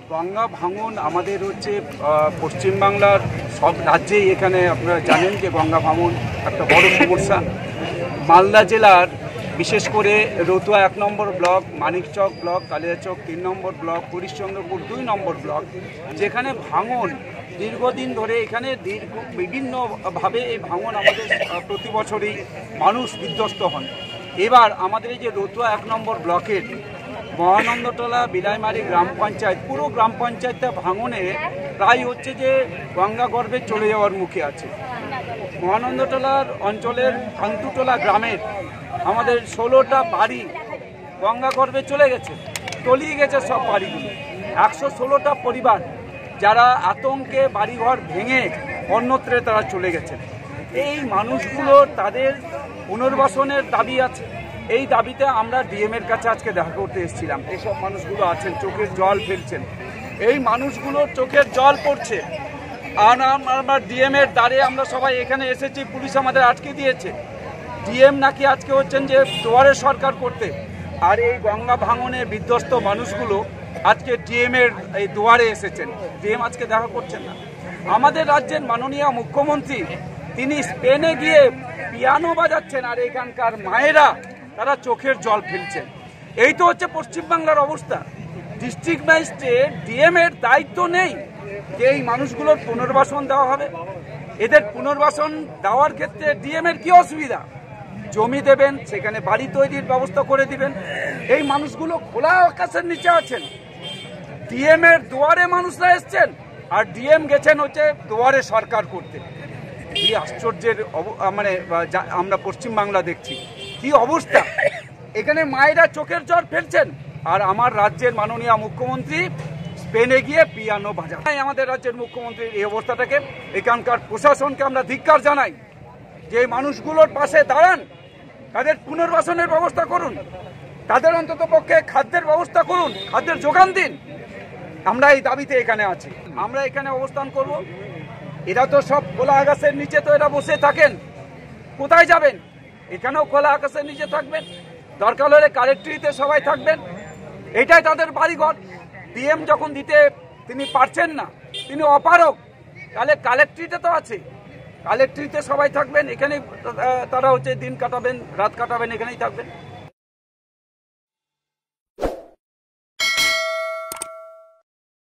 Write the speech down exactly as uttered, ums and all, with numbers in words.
গঙ্গা ভাঙন আমাদের হচ্ছে পশ্চিমবাংলার সব রাজ্যেই, এখানে আপনারা জানেন যে গঙ্গা ভাঙন একটা বড় সমস্যা। মালদা জেলার বিশেষ করে রতুয়া এক নম্বর ব্লক, মানিকচক ব্লক, কালিয়াচক তিন নম্বর ব্লক, হরিশ্চন্দ্রপুর দুই নম্বর ব্লক, যেখানে ভাঙন দীর্ঘদিন ধরে, এখানে দীর্ঘ বিভিন্নভাবে এই ভাঙন আমাদের প্রতি বছরই মানুষ বিধ্বস্ত হন। এবার আমাদের এই যে রতুয়া এক নম্বর ব্লকের মহানন্দটোলা বিলাইমারি গ্রাম পঞ্চায়েত, পুরো গ্রাম পঞ্চায়েতটা ভাঙনে প্রায় হচ্ছে যে গঙ্গা গর্ভে চলে যাওয়ার মুখে আছে। মহানন্দটোলার অঞ্চলের কান্তুটোলা গ্রামের আমাদের ষোলোটা বাড়ি গঙ্গা গর্ভে চলে গেছে, তলিয়ে গেছে সব বাড়িগুলো। একশো ষোলোটা পরিবার যারা আতঙ্কে বাড়িঘর ভেঙে অন্যত্রে তারা চলে গেছে। এই মানুষগুলো তাদের পুনর্বাসনের দাবি আছে। এই দাবিতে আমরা ডিএম এর কাছে আজকে দেখা করতে এসেছিলাম। এইসব মানুষগুলো আছেন, চোখের জল ফেলছেন, এই মানুষগুলোর চোখের জল পড়ছে। আর আমরা ডিএম এর দ্বারে আমরা সবাই এখানে এসেছি, পুলিশ আমাদের আটকে দিয়েছে। ডিএম নাকি আজকে হচ্ছেন যে দুয়ারে সরকার করতে, আর এই গঙ্গা ভাঙনে বিধ্বস্ত মানুষগুলো আজকে ডিএম এর এই দুয়ারে এসেছেন। ডিএম আজকে দেখা করছেন না। আমাদের রাজ্যের মাননীয় মুখ্যমন্ত্রী তিনি স্পেনে গিয়ে পিয়ানো বাজাচ্ছেন, আর এখানকার মায়েরা তারা চোখের জল ফেলছেন। এই তো হচ্ছে পশ্চিমবাংলার অবস্থা। ডিস্ট্রিক্ট ম্যাজিস্ট্রেট ডিএম এর দায়িত্ব নেই যে এই মানুষগুলোর পুনর্বাসন দেওয়া হবে। এদের পুনর্বাসন দেওয়ার ক্ষেত্রে ডিএম এর কি অসুবিধা? জমি দেবেন, সেখানে বাড়ি তৈরির ব্যবস্থা করে দিবেন। এই মানুষগুলো খোলা আকাশের নিচে আছেন, ডিএম এর দুয়ারে মানুষরা এসছেন, আর ডিএম গেছেন হচ্ছে দুয়ারে সরকার করতে। কি আশ্চর্যের মানে আমরা পশ্চিমবাংলা দেখছি, কি অবস্থা। এখানে মায়েরা চোখের জল ফেলছেন, আর আমার রাজ্যের মাননীয় মুখ্যমন্ত্রী স্পেনে গিয়ে পিয়ানো বাজান। আমাদের রাজ্যের মুখ্যমন্ত্রীর এই অবস্থাটাকে, এখানকার প্রশাসনকে আমরা ধিক্কার জানাই যে মানুষগুলোর পাশে দাঁড়ান, তাদের পুনর্বাসনের ব্যবস্থা করুন, তাদের অন্তত পক্ষে খাদ্যের ব্যবস্থা করুন, খাদ্যের যোগান দিন। আমরা এই দাবিতে এখানে আছি, আমরা এখানে অবস্থান করব। এরা তো সব খোলা আকাশের নিচে তো এরা বসে থাকেন, কোথায় যাবেন? এখানেও খোলা আকাশের নিচে থাকবেন, দরকার হলে কালেক্টরিতে সবাই থাকবেন। এটাই তাদের বাড়িঘর। ডিএম যখন দিতে তিনি পারছেন না, তিনি অপারক, তাহলে কালেক্টরিতে তো আছে, কালেক্টরিতে সবাই থাকবেন, এখানে তারা হচ্ছে দিন কাটাবেন, রাত কাটাবেন, এখানেই থাকবেন।